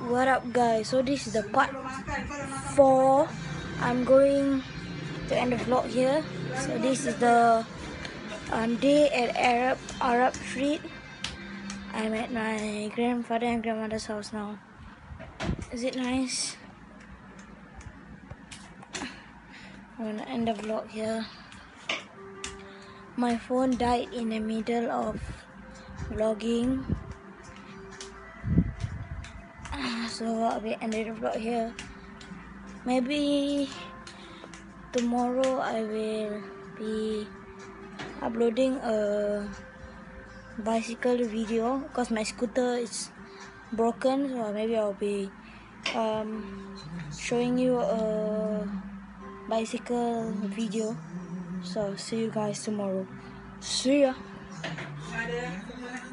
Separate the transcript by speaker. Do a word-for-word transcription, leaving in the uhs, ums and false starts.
Speaker 1: What up, guys? So this is the part four. I'm going to end the vlog here. So this is the um, day at Arab Arab Street. I'm at my grandfather and grandmother's house now. Is it nice? I'm gonna end the vlog here. My phone died in the middle of vlogging, so I'll be ending the vlog here. Maybe tomorrow I will be uploading a bicycle video because my scooter is broken, so maybe I'll be um, showing you a bicycle video. So see you guys tomorrow. See ya.